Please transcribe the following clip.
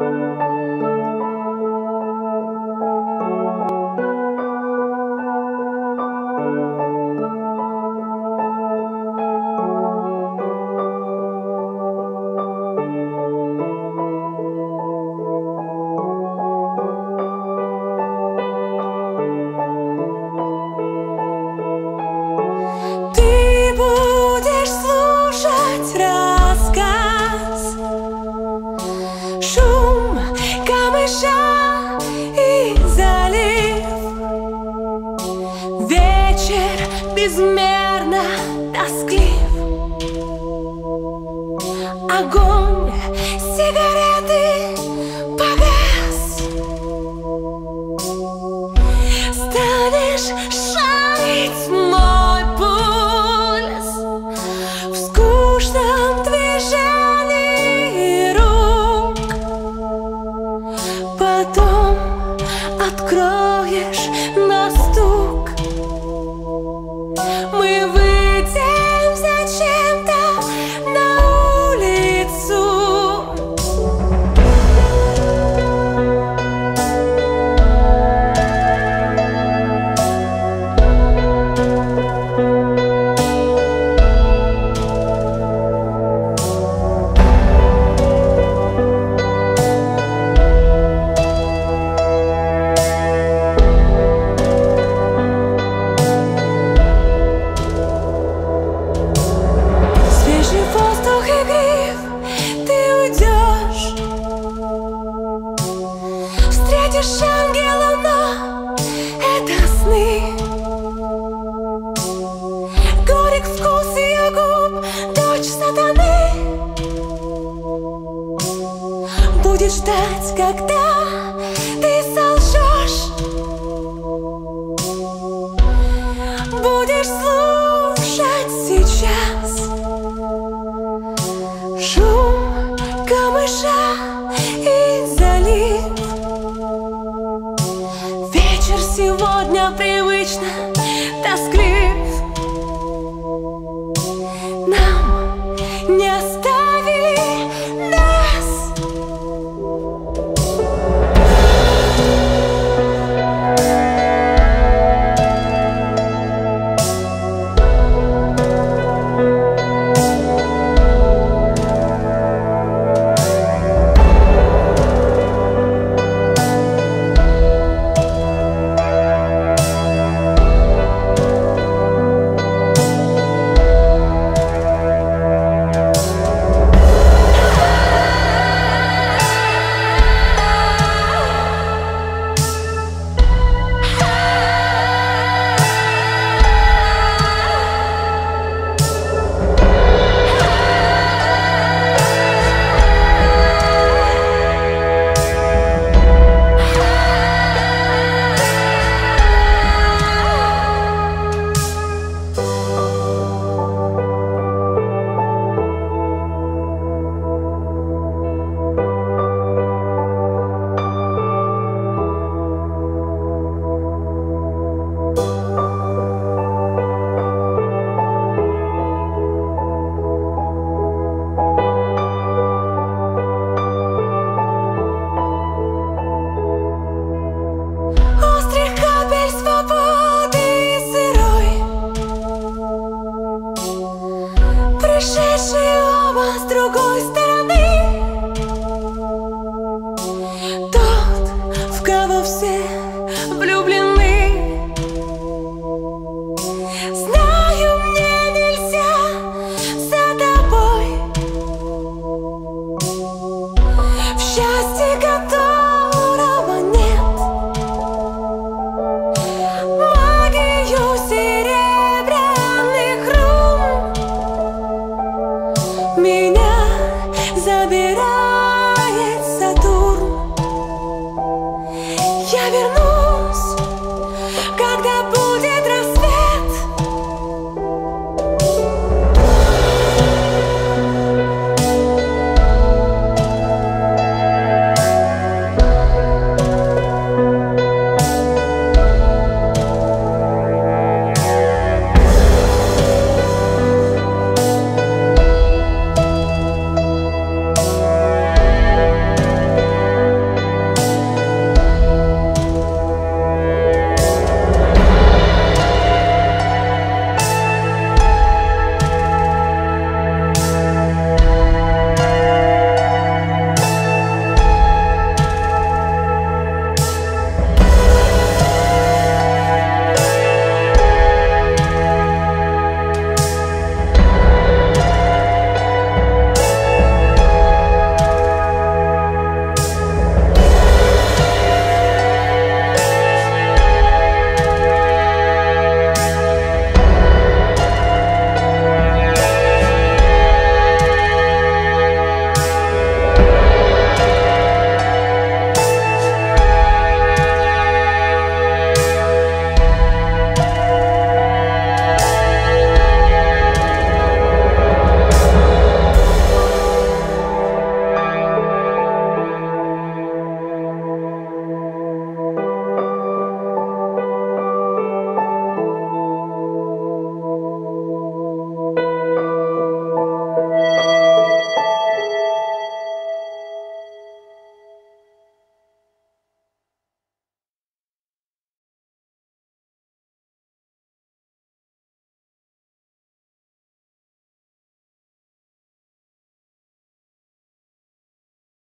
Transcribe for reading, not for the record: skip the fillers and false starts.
И залив, вечер безмерно тосклив, огонь сигареты погас. Станешь шарить мой пульс в скучном движении рук. Потом откроешь на стук. Мы выйдем зачем-то на улицу. Воздух и гриф, ты уйдешь, встретишь ангела, но это сны. Горек вкус ее губ, дочь сатаны, будет ждать, когда ты солжешь. Будешь слушать сейчас шум камыша и залив. Вечер сегодня привычно тосклив. Нам не оставили нас. Пришедшие оба с другой стороны, тот, в кого все влюблены. Знаю, мне нельзя за тобой, в счастье которого нет, магию серебряных рун меня забирай.